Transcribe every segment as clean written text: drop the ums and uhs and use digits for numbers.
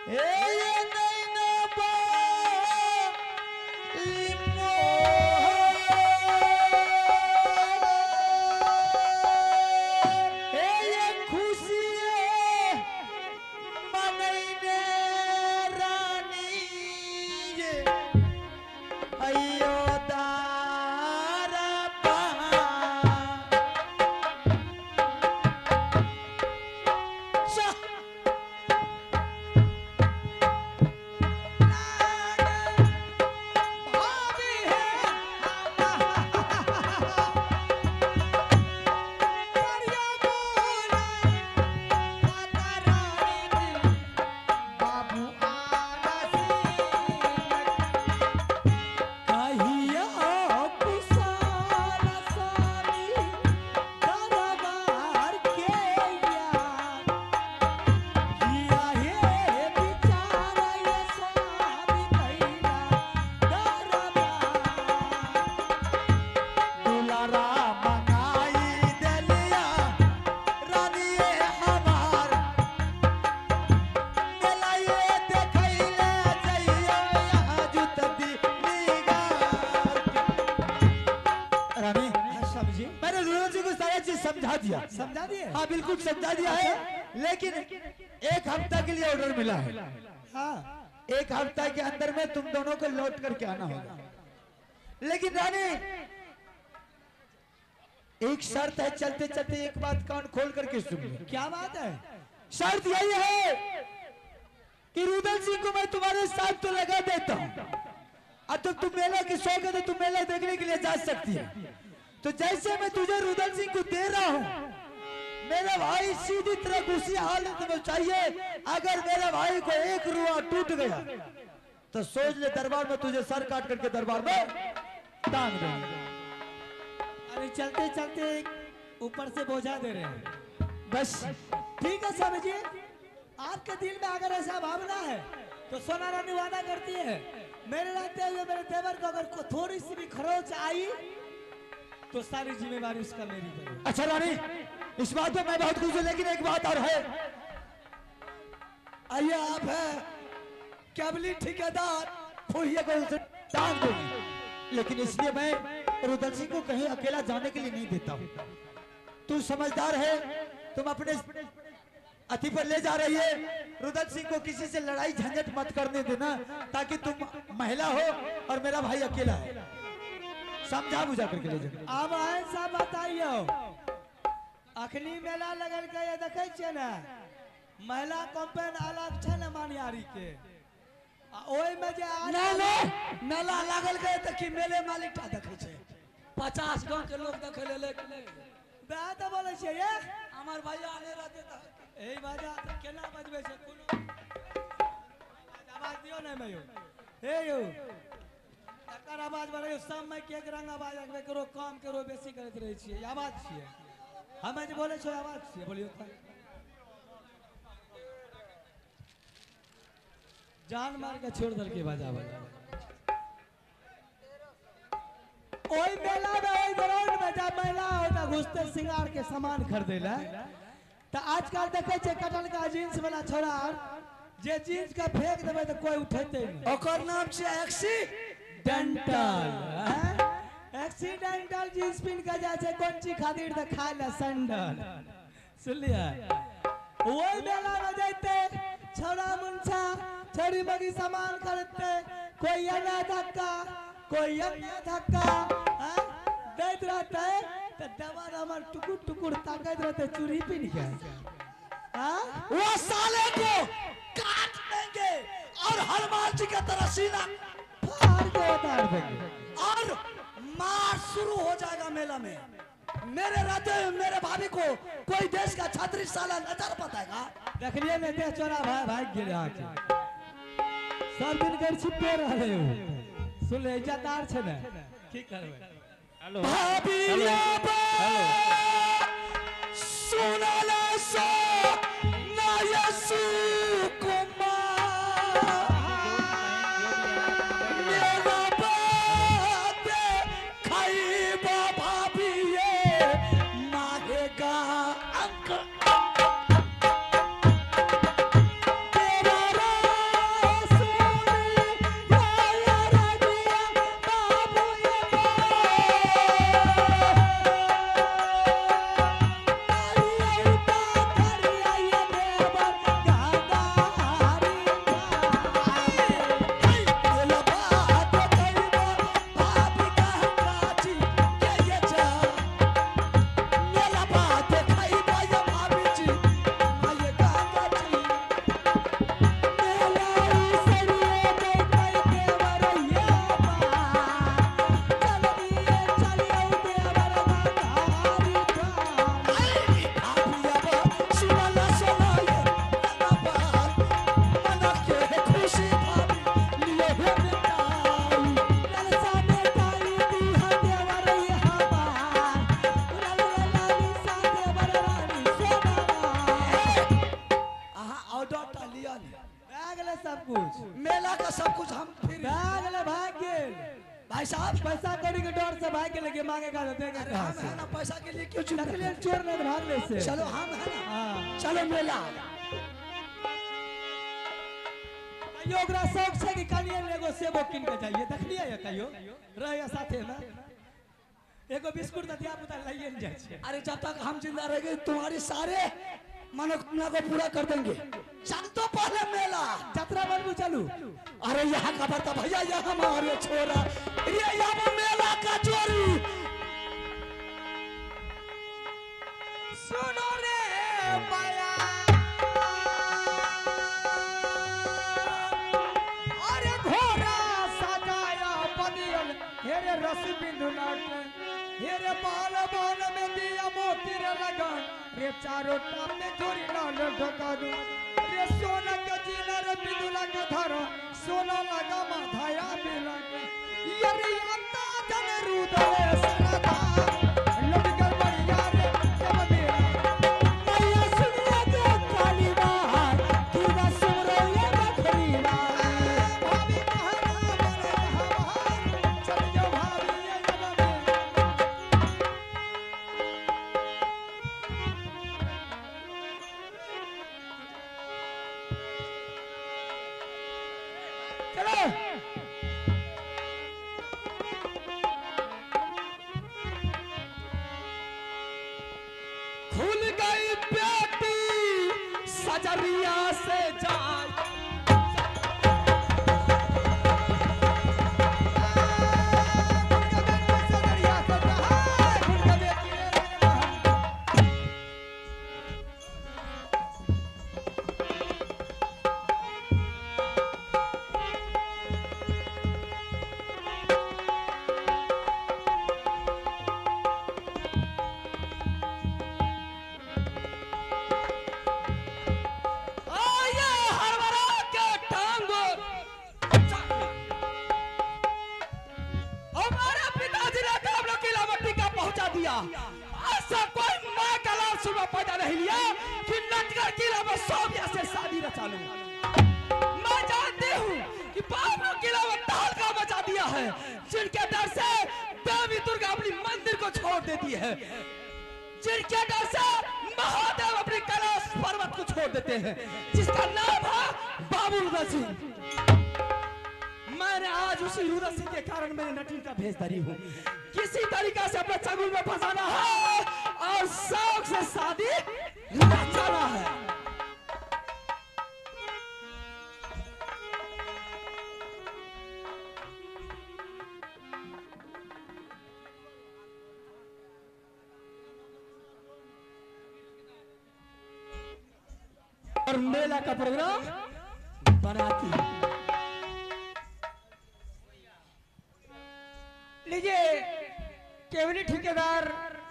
समझा दिए? हाँ बिल्कुल समझा दिया है, लेकिन एक हफ्ता के लिए ऑर्डर मिला है। हाँ, एक हफ्ता के अंदर में तुम दोनों को लौट करके आना होगा। लेकिन रानी एक शर्त है, चलते चलते एक बात कान खोल करके सुन लो। क्या बात है? शर्त यही है कि रुदल सिंह को मैं तुम्हारे साथ तो लगा देता हूँ, और तुम मेला की शौक है तो तुम मेला देखने के लिए जा सकती है। तो जैसे मैं तुझे रुदल सिंह को दे रहा हूँ, मेरा भाई सीधी तरह उसी हालत में चाहिए। अगर मेरे भाई को एक रुआ टूट गया तो सोच ले दरबार में तुझे सर काट करके दरबार में टांग देंगे। अरे चलते चलते ऊपर से बोझा दे रहे हैं। बस ठीक है समझिए, आपके दिल में अगर ऐसा भावना है तो सोना रानी वादा करती है, मेरे रहते हुए मेरे देवर को अगर थोड़ी सी भी खरोच आई तो सारी जिम्मेवारी उसका मेरी है। अच्छा रानी, इस बात पे मैं बहुत खुश हूँ, लेकिन एक बात और है। आइए आप है केवली ठेकेदार फुहिया को उसे टांग देंगे, लेकिन इसलिए मैं रुदल सिंह को कहीं अकेला जाने के लिए नहीं देता हूँ। तू समझदार है, तुम अपने अति पर ले जा रही है। रुदल सिंह को किसी से लड़ाई झंझट मत करने देना, ताकि तुम महिला हो और मेरा भाई अकेला है। समझा बुझा करके ले जाना। अब ऐसा बताइयो, अखनी मेला लगल के ये देखे छे ना, महिला कंपेन अलग छे ना मानियारी के, ओई में जे ना मेला लागल गए त कि मेले मालिक टा देखे छे, 50 गांव के लोग देखे ले बा त बोले छे ये हमार भैया आने रहते त ए बाजा केना बजबे छे, कोनो आवाज दियो ना मैं यो ए यो एकर आवाज बड़े सब में के रंग आवाज एकबे करो, काम करो, बेसी करत रहे छियै, आवाज छियै हमें जे बोले छो आवाज छियै, बोलियो त जान मार के छोड़ दल के बाजा बजा। ओई मेला में ओई ग्राउंड में जब महिला होता घुसते सिंगार के सामान खरीदे ला, तो आजकल देखे छे कटन का जींस वाला छोरा जे जींस का फेंक देबे तो कोई उठेते नहीं, ओकर नाम छे एक्सीडेंटल। एक्सीडेंटल जींस पिन के जा छे कोन ची खातिर त खाय ला सैंडल, सुनलिए? ओई मेला में जैते छोरा मुंछा छोरी बगी सामान खरीदते, कोई अन्ना धक्का कोई अन्ना धक्का देत रहते, तो दवार हमार टुकुर टुकुर ताकत रहते चूड़ी पिन के, वो साले को काट देंगे और हनुमान जी का तरह सीना फाड़ के उतार देंगे और मार शुरू हो जाएगा मेला में। मेरे रहते मेरे भाभी को कोई देश का छात्री साला नजर बताएगा। देखलिए में देह चोरा भाई भाग गिरे आके सब दिन कर छिपे रहे हो, सुन ले इज्जतदार छे ना, की करबे? हेलो भाभी सुनला सो नयसु कुछ मेला का सब कुछ हम फिर भाग ले भाग गेल भाई साहब पैसा कौड़ी के डर से भाग गेल के मांगे का देगा अरे कहां हम है से ना पैसा के लिए क्यों चुप नकली चोर ने भाग ले से चलो हम है ना हां चलो मेला कहियो ओकरा शौक छै कि कनिए एगो सेबो किन के जाइए देखलिए या कहियो रहया साथे में एगो बिस्कुट त दिया पुता लइए न जाय छै अरे जब तक हम जिंदा रहेंगे तुम्हारी सारे मनोकामना को पूरा कर देंगे चल तो पहले मेला यात्रा बनबू चलू अरे यहाँ का बता भैया यहाँ हमारे छोरा ये यहाँ मेला का चोरी सुनो रे माया अरे घोड़ा सजाया बनियल हेरे रस बिंदु नाट हेरे बाल बाल में दिया मोती रे लगन रे चारों टाप में चोरी लाल ढका दू रे सोना के जीना रे बिंदु लगा धरो सोना लगा माथाया बिला ये रे अंता जन रुदले सनदा लटकर बढ़िया रे जब मेरा मैया सुनिया के काली बाहर दुर्गा सुमरैया बखरी भाभी महाराज हमार चल जाओ भाभी ये जब चलो खुल गई बेटी सजरिया से जाए ऐसा कोई मां का लाल सुबह पैदा नहीं लिया कि नटकर किला में सोबिया से शादी रचा लूं। मैं जानती हूँ कि बाबू किला में तहलका मचा दिया है, जिनके डर से देवी दुर्गा अपनी मंदिर को छोड़ देती है, जिनके डर से महादेव अपनी कैलाश पर्वत को छोड़ देते हैं, जिसका नाम है बाबू रुद्र सिंह। मैंने आज उसी रुद्र सिंह के कारण मैंने नटीन का भेज धरी हूँ। किसी तरीका से अपने चंगुल में फंसाना है और शौक से शादी रचाना है। और मेला का प्रोग्राम बनाती है। लीजिए केवली ठेकेदार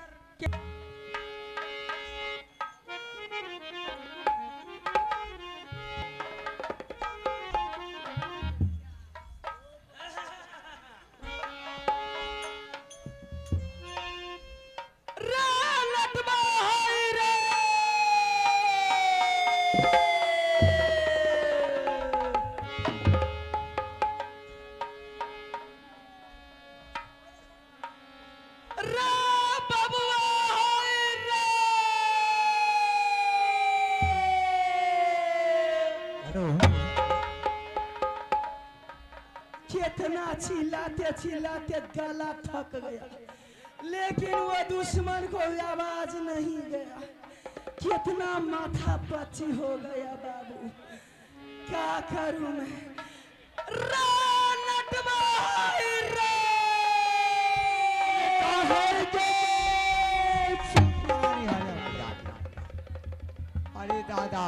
कितना चिल्लाते चिल्लाते गला थक गया, लेकिन वो दुश्मन को आवाज नहीं गया। कितना माथा पच्ची हो गया बाबू, क्या करूं मैं। अरे दादा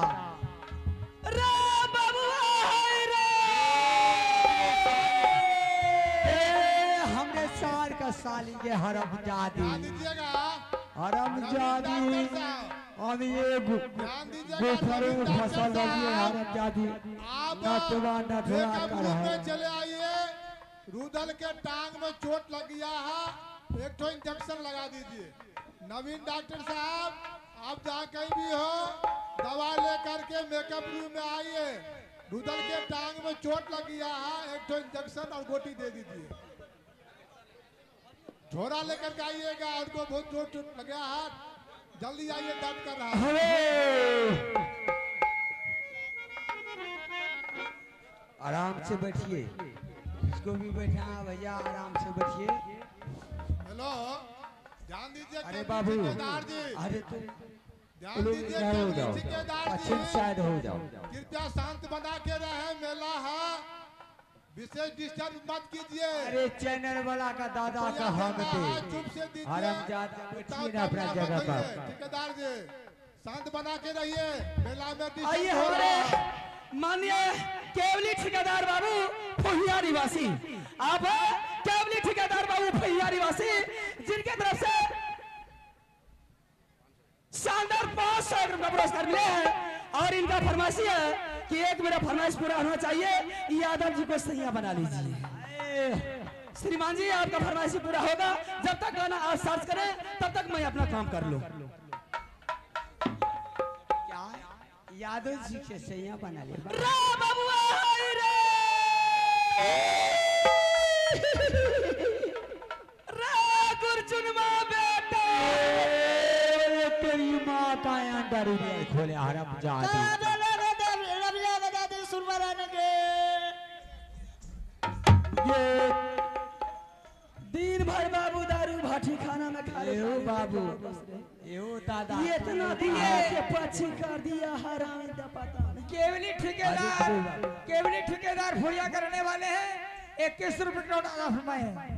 साली के हरम जादी हम ये गुफरे में फसल रही है। हरम जादी नटवा नटवा कर चले आइए, रुदल के टांग में चोट लग गया है, एक तो इंजेक्शन लगा दीजिए। नवीन डॉक्टर साहब आप जहाँ कहीं भी हो दवा लेकर के मेकअप रूम में आइए। रुदल के टांग में चोट लग गया है, एक तो इंजेक्शन और गोटी दे दीजिए। झोरा लेकर के आइएगा, उनको बहुत चोट लग गया है, जल्दी आइए, दर्द कर रहा है। आराम से बैठिए, इसको भी बैठा भैया, आराम से बैठिए। हेलो, ध्यान दीजिए। अरे बाबू, ठेकेदार जी, अरे तुम ध्यान दीजिए। हो जाओ, ठेकेदार जी, पश्चिम साइड हो जाओ। कृपया शांत बना के रहे, मेला है, विशेष डिस्टर्ब मत कीजिए। अरे चैनल वाला का दादा का हम चुप से दे, आराम ज्यादा बैठिए ना अपना जगह पर। ठेकेदार जी, शांत बना के रहिए, मेला में disturb आइए हो रहा है। हमारे माननीय केवली ठेकेदार बाबू फुहिया निवासी, आप केवली ठेकेदार बाबू फुहिया निवासी, जिनके तरफ से शानदार 500 रुपये का पुरस्कार मिले हैं। और इनका फरमाइश है कि एक मेरा फरमाइश पूरा होना चाहिए, यादव जी को सैया बना लीजिए। श्रीमान जी, आपका फरमाइश पूरा होगा, जब तक गाना आप सर्च करें तब तक मैं अपना काम कर लूं। क्या यादव जी के सैया बना ले रा बबुआ हाय रे, रा गुरचुनमा बेटा, तेरी माँ का अंदर खोले हरम जाती। ये दिन भर बाबू दारू भाटी खाना में खा रहे हो बाबू, यो दादा, ये इतना दिए के पछी कर दिया हराम दा पता नहीं। केवली ठेकेदार फुरिया करने वाले हैं, 21 रुपए नोट आधा फरमाए हैं।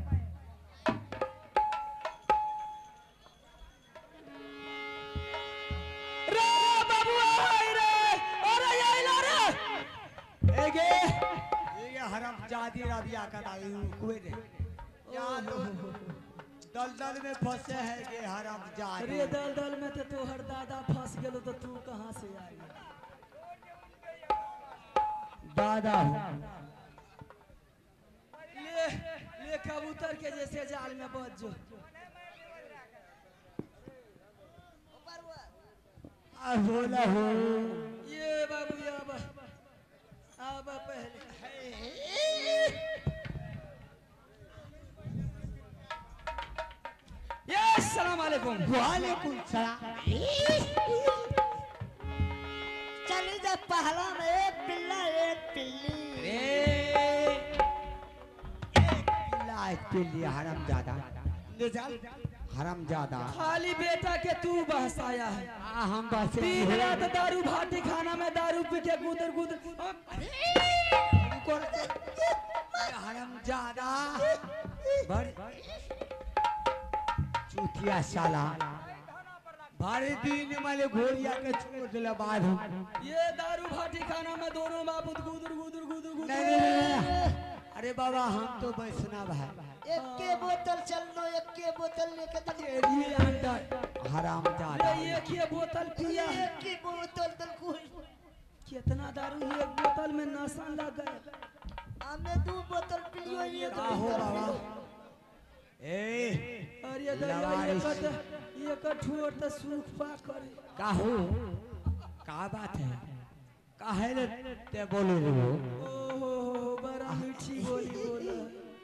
रे बाबू हाय रे, अरे ये ला रे, एगे ये हरम जाती रबिया का दाई कुए रे, याद दलदल में फंसे है ये हरम जाती। अरे दलदल में तो तोहर दादा फंस गेलो, तो तू कहां से आई? दादा ले ले कबूतर के जैसे जाल में बच जो। बोला हो ये बाबू अब पहले ये अस्सलाम वालेकुम। वालेकुम सलाम। चली जा पहला में एक पिल्ला एक पिल्ली। एक पिल्ली हरम ज्यादा, हरम ज्यादा। खाली बेटा के तू बहसाया है। हम बस दिन रात दारू भाटी खाना में दारू पी के गुदर गुदर। हरम ज्यादा चूतिया साला, भारी दिन वाले घोड़िया के छोड़ दिला बाद। ये दारू भाटी खाना में दोनों बाबू गुदर गुदर गुदर गुदर। नहीं, अरे बाबा हम तो वैष्णव है। एक के बोतल चल लो, एक के बोतल लेके ये अंदर हराम ज्यादा। ये एक ही बोतल पिया है। एक की बोतल तल कोई कितना दारू एक बोतल में नशा लग गया। हमें 2 बोतल पियो, ये तो हो बाबा अरे दरिया ये कठोर तो सूख पा करे। काहू का बात है, काहे ले ते बोले रे वो? ओहो बड़ा मीठी बोली बोला।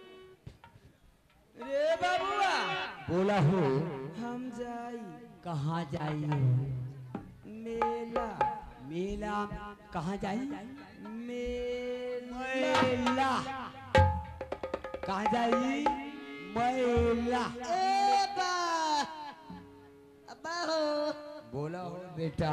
रे बाबुआ बोला हो हम जाई कहाँ जाई? मेला। मेला कहाँ जाई? मेला मेला कहाँ जाई? मेला। ए बा अब्बा हो बोला हो बेटा,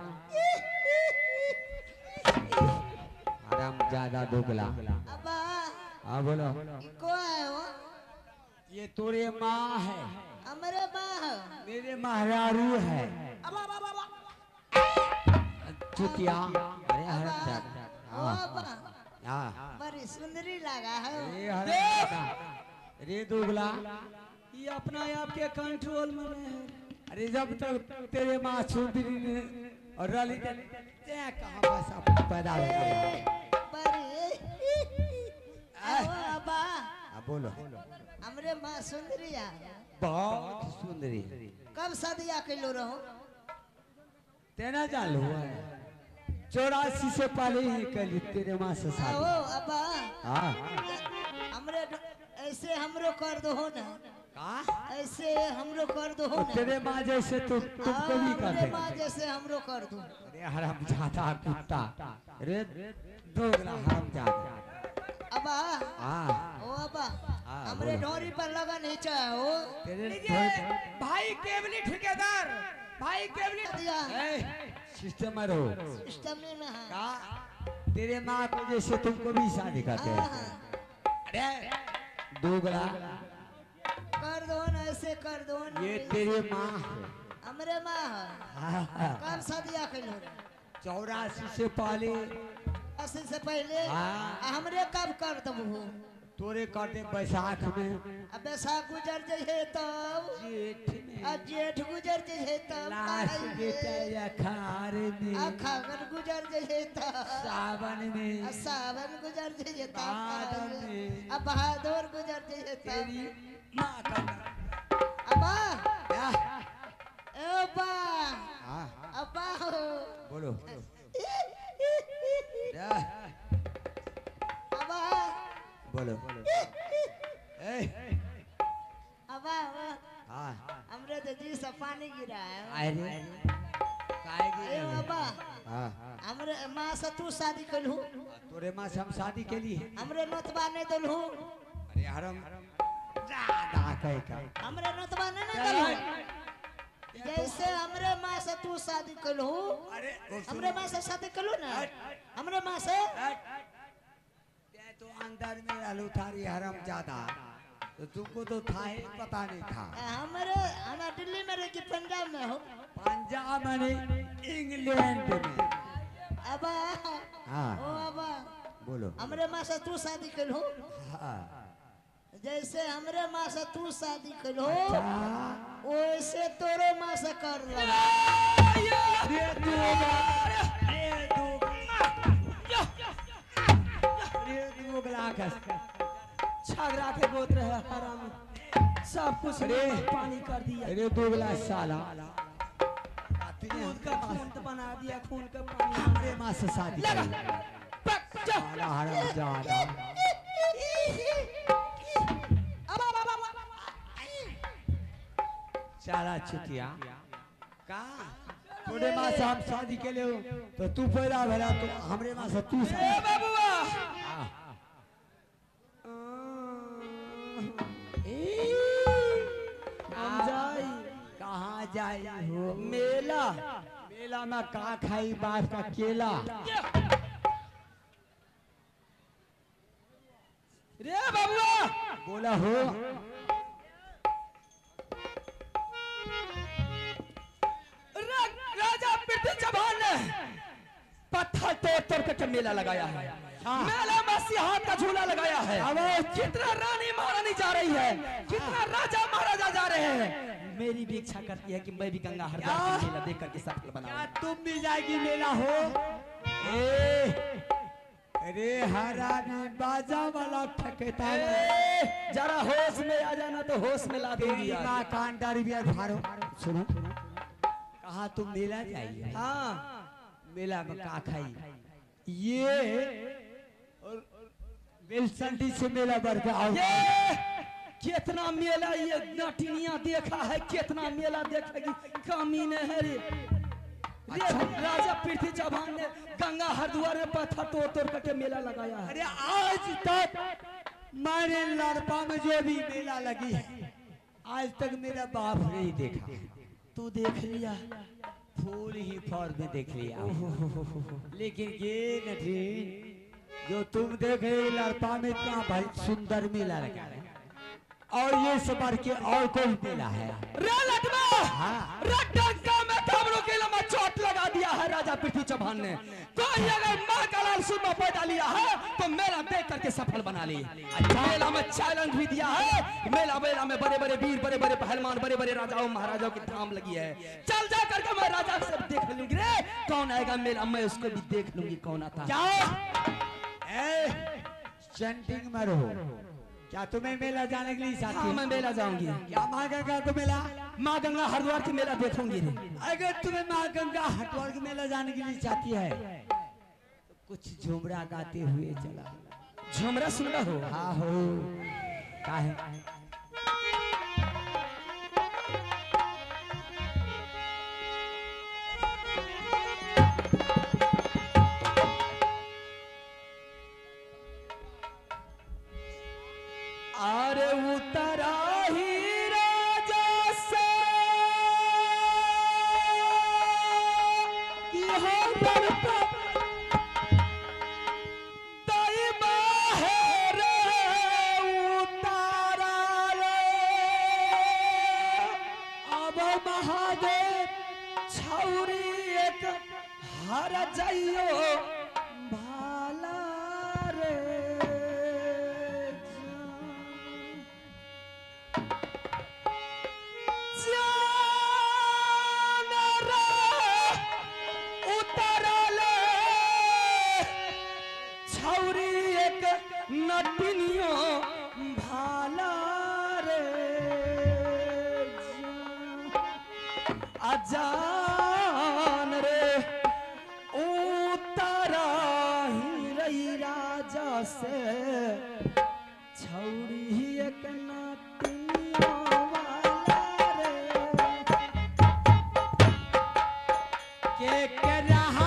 आराम ज्यादा दोगला। अब्बा हाँ बोलो। को है वो? ये तोरे माँ है, हमारे माँ है। मेरे महारारू है। अब्बा अब्बा अब्बा चुतिया, अरे हरम ज्यादा। ओ अब्बा हाँ बड़ी सुंदरी लगा है। रे हरम ज्यादा, रे दोगला। ये अपना आप के कंट्रोल में नहीं है। अरे जब तक तेरे माँ सुंदरी ने और रली ते कहाँ बस अपनी पैदा हो गया। बड़ी अब्बा बोलो। हमरे माँ सुंदरी है। बहुत सुंदरी। कब शादिया कैलो रहो? तेना चालू है 84 से पहले ही कल तेरे माँ से आओ शादी। अब्बा हाँ हमरे ऐसे हमरो कर दो ना का ऐसे हमरो कर दो तो ना तेरे माँ जैसे तुमको भी कर हमरे देंगे। माँ जैसे हमरो कर दो अरे हरामजादा कुत्ता, अरे दोगला हरामजादा। अब्बा हाँ ओ अब्बा हाँ, हमरे बोलो। ढोरी पर लगा नहीं चाहो तेरे भाई केवली ठेकेदार, भाई केवली दिया सिस्टम में रहो सिस्टम में है का तेरे माँ को जैसे तुमको भी शादी करते हाँ, हैं। हाँ। अरे दोगला कर दो ना ऐसे कर दो ना ये तेरे माँ है। हमरे माँ है हाँ, हाँ। कब शादिया कइलो 84 से पहले 80 से पहले हाँ। हमरे कब कर दबो तोरे करते बैसाख में, अब बैसाख गुजर जाए तब जेठ में, आ जेठ गुजर जाए तब लास्ट बेटा अखाड़ में, अखागन गुजर जाए तब सावन में, आ सावन गुजर जाए भादर तब में, अब बहादुर गुजर जाए तेरी तब माँ का अब्बा क्या? ए अब्बा हाँ, अब्बा हो बोलो क्या? अब्बा बोलो ए अब्बा हाँ हमरे तो जी से पानी गिरा है अरे काहे की ए अब्बा हाँ हमरे माँ से तू शादी कलहू तोरे माँ से हम शादी के लिए हमरे नतबा नहीं दलहू अरे हरम ज्यादा कहे का हमरे नतबा नहीं दलहू जैसे हमरे माँ से तू शादी कलहू हमरे माँ से शादी कलू ना हमरे माँ से ते तो अंदर में रहलू थारी हरम ज्यादा तो तुमको तो था ही पता नहीं था। हमरे हम दिल्ली में रह के पंजाब में हो पंजाब में इंग्लैंड में अबा हाँ ओ अबा बोलो हमरे माँ से तू शादी कलहू हाँ जैसे हमरे माँ से तू शादी कलहू वैसे तोरो माँ से कर लगा ये दोगला का छागरा के गोत्र है हरामी, सब कुछ अरे पानी कर दिया, अरे दोगला साला दूध का खून तो बना दिया, खून का पानी हमरे माँ से शादी कर साला हरम ज्यादा साला चुतिया का तोरे माँ से हम शादी के लिए तो तू पैदा भला तो हमरे माँ से तू शादी बाबूआ हाँ। हम जाई कहाँ जाई हो मेला मेला में का खाई बाप का केला रे बाबूआ बोला हो राजा पृथ्वी चौहान ने पत्थर तोड़ तोड़ करके मेला लगाया है, मेला में सिंहासन का झूला लगाया है, कितना रानी महारानी जा रही है, कितना राजा महाराजा जा रहे हैं। मेरी भी इच्छा करती है कि मैं भी गंगा हरिद्वार का मेला देख करके सफल बनाऊं। क्या तुम भी जाएगी मेला हो ए अरे हरानी बाजा वाला ठकेता जरा होश में आ जाना तो होश में ला दूंगी आज। माँ कान डारी भी भारो सुनो कहा तुम मेला जाइए हाँ मेला में का खाई ये बेलसंडी से मेला बढ़ के आओ ये कितना मेला ये नटिनिया देखा है, कितना मेला देखेगी, कमीने है रे। रे राजा पृथ्वी चौहान ने गंगा हरिद्वार में पत्थर तोड़ तोड़ करके मेला लगाया है। अरे आज तक मैंने लड़पा में जो भी मेला लगी है आज तक मेरा बाप नहीं देखा तू देख लिया फूल ही फॉर्म में देख लिया लेकिन ये नटीन जो तुम देख रहे लड़पा में इतना भाई सुंदर मेला लगा है और ये सबर के और कोई मेला है रे लटवा हाँ। रे डंका में थमरू के लम्बा चोट लगा दिया है राजा पृथ्वी चौहान ने। कोई अगर माँ का लाल सुरमा पैदा लिया है तो मेला देख करके सफल बना ली। अच्छा मेला में चैलेंज भी दिया है, मेला मेला में बड़े बड़े वीर, बड़े बड़े पहलवान, बड़े बड़े राजाओं महाराजाओं की धाम लगी है। चल जा करके मैं राजा से देख लूंगी रे कौन आएगा मेला, मैं उसको भी देख लूंगी कौन आता। चंटिंग में रहो क्या तुम्हें मेला जाने के लिए चाहती हाँ हो? मैं मेला जाऊंगी, क्या माँ गंगा को मेला माँ गंगा हरिद्वार की मेला देखूंगी रे। अगर तुम्हें माँ गंगा हरिद्वार के मेला जाने के लिए चाहती है कुछ झुमरा गाते हुए चला। झुमरा सुन हो। हाँ हो काहे अरे उतरा ही राजा से कि हम डरता दैबा है रे उतारा रे। अब महादेव छौरी एक हर जाइयो भाला रे। नटिनियो भाला रे अजान रे उतारा ही रही राजा से छौरी एक नटिनियो वाला रे। के रहा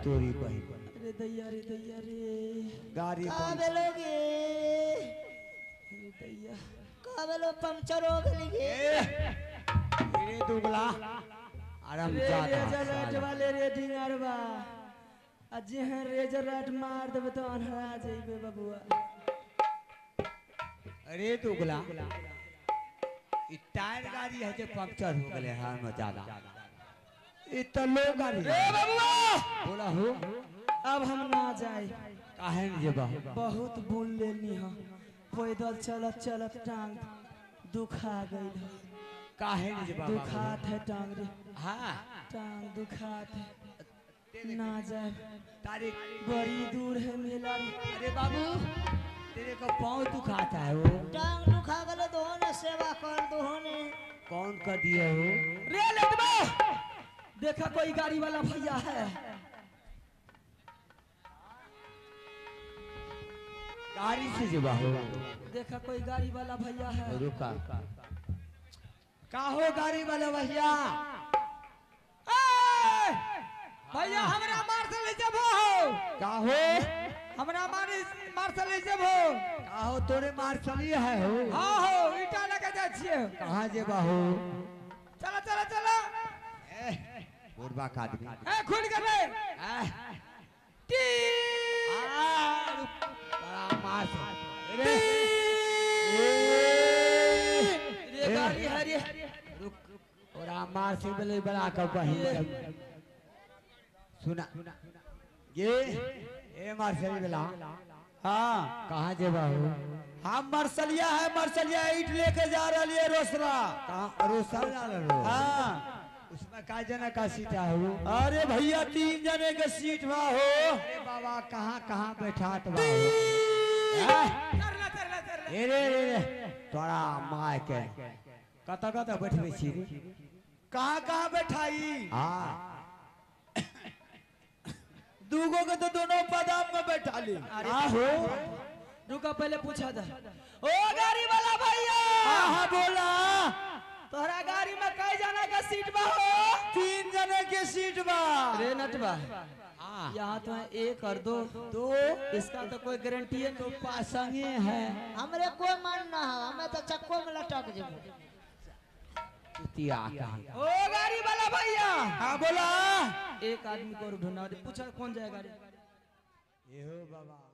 तोरी बहन अरे दैया रे दैया रे गाड़ी कहाँ बेलोगे अरे दैया कहाँ बेलो पंचर हो गई रे दुगला आराम रे जाता रेजर राट वाले रे डिंगरवा अजे हैं रेजर राट मार देबे तो अनहरा जइबे बबुआ अरे दुगला ई टायर गाड़ी है जो पंक्चर हो गए हां में ज्यादा ई तो लो गाड़ी ए बबुआ बोला हो अब हम ना जाए काहे न जेबा बहुत बुन लेनी हम पैदल चलत चलत टांग दुखा गई है काहे न जेबा दुखात है टांग रे हां टांग दुखात है ना जाए तारीख बड़ी दूर है मेला रे। अरे बाबू तेरे को पाँव दुखाता है वो टांग दुखा गले दोने सेवा कर दोने कौन कर दिए हो रे लटवा देखा कोई गाड़ी वाला भैया है गाड़ी से जेबा हो देखा कोई गाड़ी वाला भैया है रुका का हो गाड़ी वाला भैया भैया हमरा मार्शल जब हो का हो हमरा मार्शल जब हो का हो तोरे मार्शली है हो हाँ हो ईटा लगा जा छिए कहाँ जेबा हो चला चला चला बुढ़बा का आदमी ए खुल कर रे टी बड़ा मार्शल रे गाड़ी है रे रुक और मार्शल बले बड़ा का कहीं सुना ये मार्शल बला हाँ कहाँ जेबा हो हम मार्शलिया है मार्शलिया ईट लेके जा रही है रोसरा कहाँ रोसा डाल रहे हो हाँ उसमें का जना का सीटा हो अरे भैया 3 जने के सीट बा हो अरे बाबा कहाँ कहाँ बैठात बा हो ए रे रे रे तोरा माय के कत कत बैठबे छी रे कहाँ कहाँ बैठाई हां दूगो के तो दोनों पदाम में बैठा ली हो रुका पहले पूछा था ओ गाड़ी वाला भैया हाँ बोला तोहरा गाड़ी में कई जना का सीट बा हो 3 जने के सीट बा रे नटवा हाँ यहाँ तो है 1 और 2 इसका तो कोई गारंटी है तो पासंगे है हमरे कोई मन ना है हमें तो चक्को में लटक जेबो चुतिया का ओ गाड़ी वाला भैया हाँ बोला एक आदमी को और ढूंढा पूछा कौन जाएगा ये हो बाबा